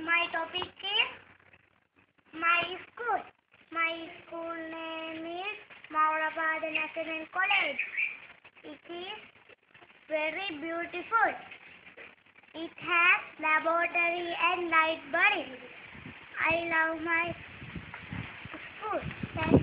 My topic is my school. My school name is Maurabad National College. It is very beautiful. It has laboratory and library. I love my school. Thank